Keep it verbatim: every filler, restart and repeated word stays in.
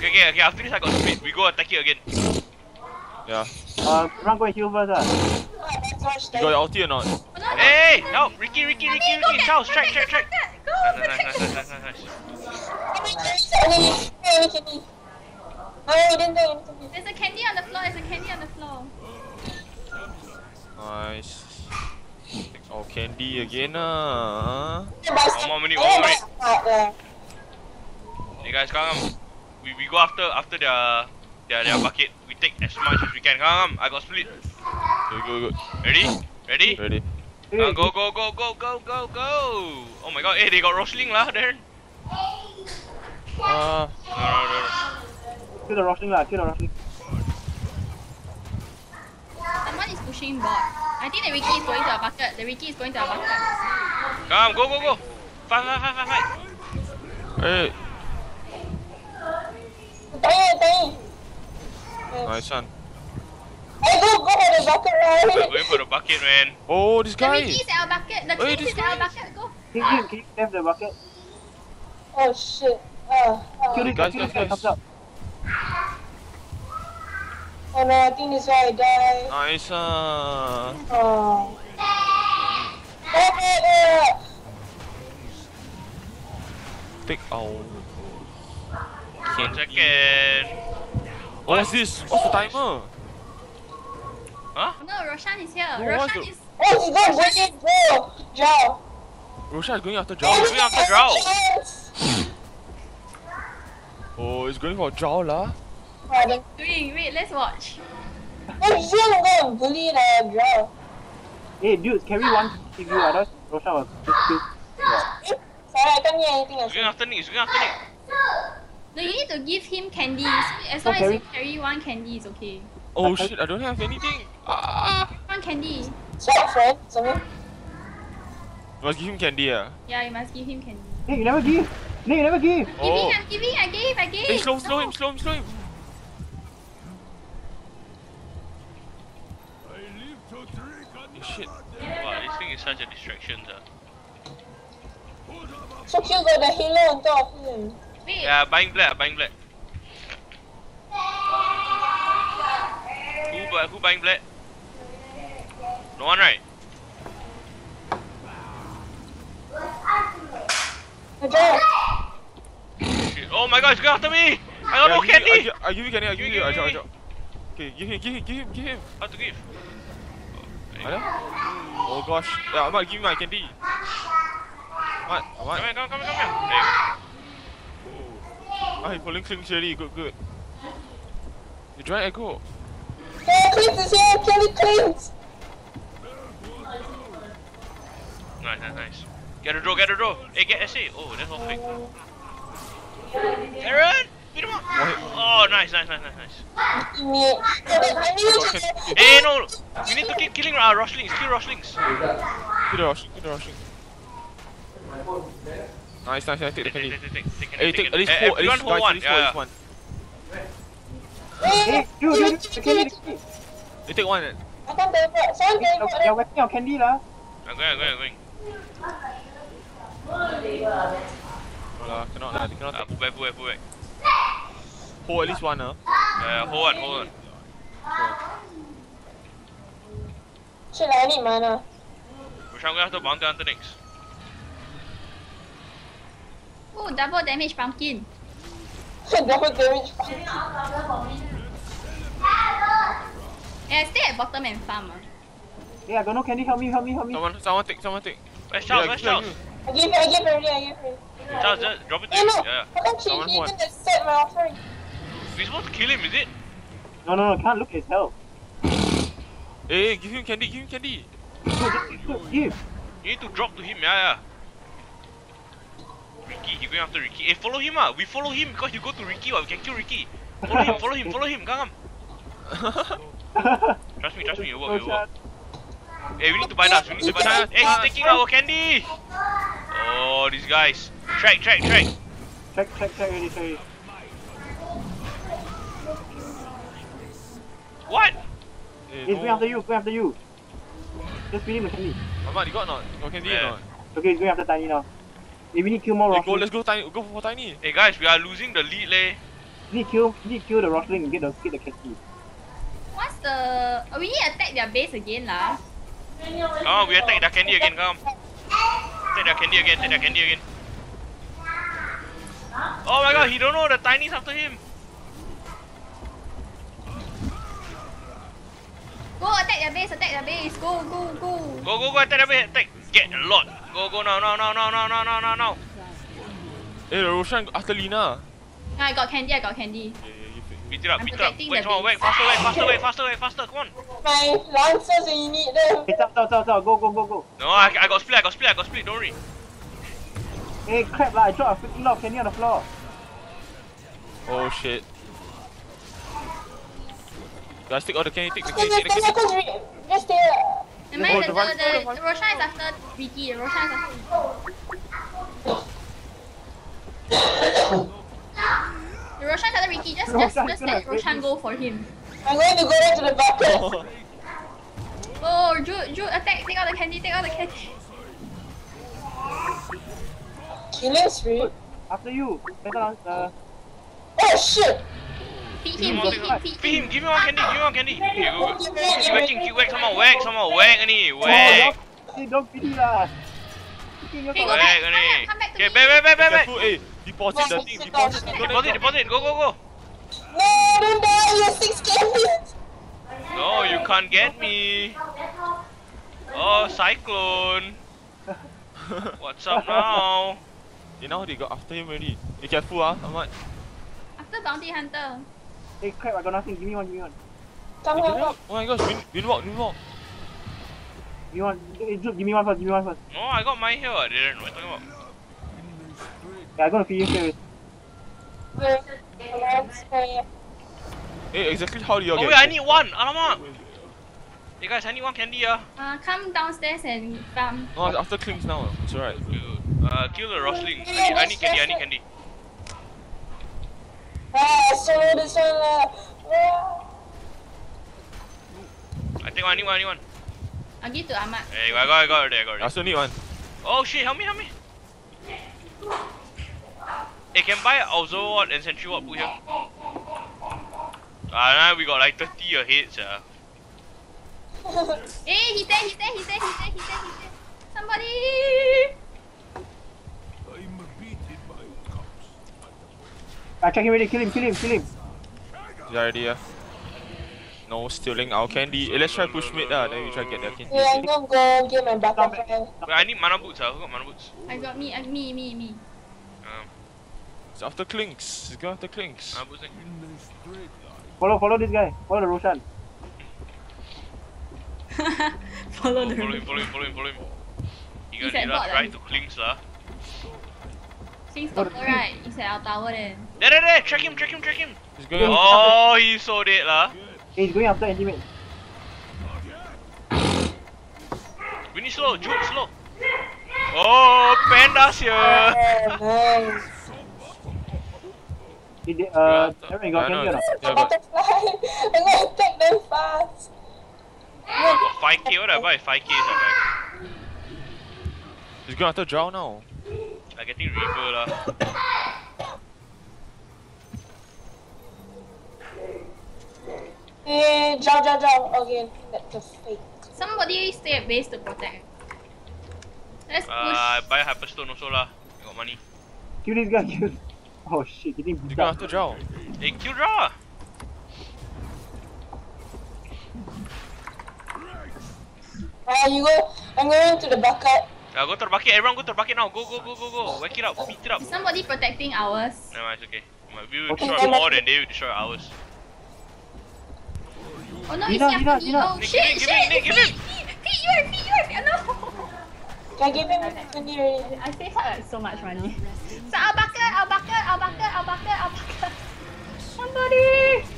Okay, okay, okay. After this, I got split. We go attack it again. Yeah. Uh, run go and heal first. Uh. You got your ulti or not? Hey, help! Ricky, Ricky, Ricky, Ricky! Charles, track, track, track! Nice, nice, nice, nice, nice, nice. There's a candy on the floor, there's a candy on the floor. Nice. Oh, candy again. Uh. One more minute, one more minute. Hey guys, come on. We, we go after after their, their, their bucket. We take as much as we can. Come on, I got split. Good, good, good. Ready? Ready? Ready. Uh, go, go, go, go, go, go, go! Oh my god, hey, they got Rosling lah there. Uh. No, no, no, no. Kill the Rosling lah, kill the Rosling. Someone is pushing bot. I think the Ricky is going to a bucket. The Ricky is going to a bucket. Come, go, go, go! Fight, fight, fight, fight, fight! Hey. Nice one. Hey, go, go for the bucket, right? We're going for the bucket, man. Oh, this The guy. Ricky is our bucket. The Wait, King this is our guy. bucket. Go. Can you, can you save the bucket? Oh shit. Uh, uh. Kill this guy, Guys, kill this guys, guy, guys. comes up. Oh no, I think this guy died. Nice. Uh. Oh. Oh, oh, Take. Oh. One second. What's this? What's the timer? Huh? No, Roshan is here. No, Roshan what's is. oh, he's going to it, bro. Joe. Roshan is going after Oh, Zhao. going after Drow. Oh, it's going for Zhao lah. Doing. Wait, let's watch. Oh, he's gonna go and bully the Joe. Hey, dude, carry one if you otherwise Roshan was just killed. Sorry, I can't hear anything else. He's going after Nick, he's going after Nick. No, you need to give him candy. As long as you carry one candy, is okay. Oh shit, I don't have anything. Ah. One candy. Stop, friend. Something. Must give him candy ah. Yeah, you must give him candy. Hey, you never give! No, you never give! Oh. Giving, I'm giving, I gave, I gave. Hey, slow, slow No. him, slow him, slow him. Oh, shit. Wow, this thing is such a distraction, sir. So cute, got the halo on top of him. Wait. Yeah, buying black, buying black. Who, bu- who buying black? No one, right? The Joe. Shit. Oh my god, he's going after me! I got no Yeah, give candy! me- I gi- I give you candy, I give Give you. me, I give drop, I me. drop. Okay, give him, give him, give him, give him. How to give? Ada? Oh gosh. Yeah, Ahmad, give me my candy. Ahmad, Come Ahmad. here, come, come, come here. There you Ah, he pulling clings already. Good, good. You try echo. Hey, Clint is here. Kelly Clint. go. Nice, nice, nice. Get a draw, get a draw. Hey, get S A. Oh, that's all fake. Aaron! Beat him up! Oh, nice, nice, nice, nice, nice. Me. Hey, no! We need to keep killing uh, Roshlings. Kill Roshlings. Get the rushing, get the rushing. Nice, nice, nice. Take the Take, candy. take, take, take, take, Hey, take, take at least Eh, four, at everyone least hold guys, one. at least four, at Yeah, least one. Hey, dude, dude, dude, candy, candy. You take one. I can't teleport. Someone You're, teleport. you're whacking your candy lah. I'm going, I'm going, I'm going. No lah, cannot lah, they cannot Uh, take. pull back, pull back, pull back. Hold at least one ah. Uh, hold on, hold on. Shit, I need mana. Which I'm going to have to bounty hunter next. Oh, double damage pumpkin. Double damage. Yeah, stay at bottom and farm. Ah. Hey, I got no candy, help me, help me, help me. Someone, someone take, someone take. Where's Charles, Yeah, where's give Charles? you. I give I give already, I give already. Charles, just drop it to Hey, him. no. Yeah. How come she Someone he won. even accept my offering? We're supposed to kill him, is it? No, no, no, can't look at his health. Hey, give him candy, give him candy. Dude, just give, give. You need to drop to him, yeah, yeah. Ricky, he going after Ricky. Hey, follow him, ah. We follow him because you go to Ricky, or we can kill Ricky. Follow him, follow him, follow him, come, come. Trust me, trust me, it will work, it will work. Hey, we need to buy us, we need to buy us. Hey, he's taking our candy! Oh, these guys. Track, track, track. Check, check, check, ready, check, ready. What? Hey, He's going after you, going after you. Just feed him the candy. Ahmad, you got not? You got candy Yeah. or not? Okay, he's going after Tiny now. Hey, we need to kill more Hey, Rosling. go, let's go tiny, go for tiny. Hey guys, we are losing the lead, leh. You need to kill, you need to kill the Rosling and get the get the candy. What's the? Oh, we need to attack their base again, lah. Oh, we attack the candy again, come. Take the candy again, take the candy again. Oh my god, he don't know the tiny's after him. Go attack their base, attack their base. Go, go, go. Go, go, go, attack the base, attack. Get a lot. Go, go, now, now, now, now, now, now, now, now, now. Hey, the Roshan after Lina. I got candy, I got candy. Yeah, yeah, give it. Beat it up, I'm beat it up. protecting Wait, the come on, base. wait, faster, wait, faster, wait, faster, wait, faster, come on. My lancers, you need them. Hey, stop, stop, stop, stop. Go, go, go, go. No, I, I got split, I got split, I got split, don't worry. Hey, crap, lah. I dropped a freaking lot of candy on the floor. Oh shit. Guys, take all the candy, take the Just, candy, just, take the just, candy. just, just stay there. The, man, Oh, the, the the, one- the, the one- the Roshan is after Ricky. The Roshan is after The Roshan is after Ricky. Just, just, Roshan just gonna let break Roshan me. go for him. I'm going to go into the bucket. Oh. Oh, Jude, Jude, attack! Take all the candy, take all the candy. Killing spree. After you. Better, uh, Oh shit. Feed him, Give feed me him, feed Feed him, him. give me one candy, give me one candy. Okay, go, go. Give me, Keep give me, whacking, give keep me. whack, some more whack, some more whack, any, oh, whack. hey, don't pity lah. Pity Hey, yourself. go back, Whack, come back, any. come back to Okay, me. back, back, back, back, back. Careful, hey, deposit the thing, deposit. Don't let Deposit, it drop. deposit, go, go, go. No, don't die. You have six candies. No, you can't get me. Oh, Cyclone. What's up now? You know they got after him already. Be careful, ah, Ahmad. After Bounty Hunter. Hey, crap, I got nothing. Give me one, give me one. Come, come, come. Oh my gosh, win, win walk, win walk. Give me one. Hey, Jude, give me one first, give me one first. No, I got mine here. I didn't. What are you talking about? Yeah, I'm gonna feed you straight away. Wait, let's play. Hey, exactly how do you Oh get? wait, I need one. Alamak. Hey guys, I need one candy, ah. Uh, come downstairs and farm. No, it's after clings now. It's alright. Uh, kill the Rosling. I need, I need candy. I need candy. Ah, solo this one lah. Ah. I think I need one. I need one. I'll give to Ahmad. Hey, I got, I got it. I got I it. still need one. Oh shit! Help me, help me. Hey, can buy Observer Ward and Sentry Ward put here. Ah, now we got like thirty ahead, sir. Hey, he's there, he's there, he's there, he's there, he's there, he's there. Somebody! I check him already. Kill him, kill him, kill him. Good idea. No stealing our candy. Hey, let's try push mid lah. Then we try get their candy. Yeah, I'm gonna go get my butterfly. Wait, I need mana boots. Ah, who got mana boots? I got me, uh, me, me, me. Um, It's after clinks. It's going after clinks. mana boots ni? Follow, follow this guy. Follow the Roshan. Follow Oh, the follow him, follow him, follow him, follow him. He He's gonna at need us bot, right ah. to clinks lah. Sing stopper, right? It's at our tower then. There, there, there! Track him, track him, track him! He's going after. Oh, he's so dead lah. Hey, he's going after anti-mate. We need slow, Jude, slow. Oh, Panda's here! Oh, nice. He did, uh, Yeah, Aaron, you got I know. candy or not? Yeah, but Butterfly. I'm gonna attack them fast. I got five K, what did I buy? five K I buy. he's going after drow now. I'm getting Reaper lah. Eh, jump, jump, jump. Okay, that's a fake. Somebody stay at base to protect. Let's push. Uh, I buy Hyperstone also lah. I got money. Kill this guy, kill. Oh shit, getting He's beat going up. after drow. Hey, kill draw! Ah, you go. I'm going to the bucket. Uh, go to the bucket, everyone go to the bucket now. Go, go, go, go, go. Whack it up, beat it up. Is somebody protecting ours? Never mind, it's okay. We will Okay. destroy more than they will destroy ours. Oh no, Dina, he's Dina, after me. Dina. Oh Nick, shit, Nick, give shit! me, Nick, give Feed, feed you, feed you, no! Can I give him candy already? I saved her like so much money. So our bucket, our bucket, our bucket, our bucket, our bucket. Somebody!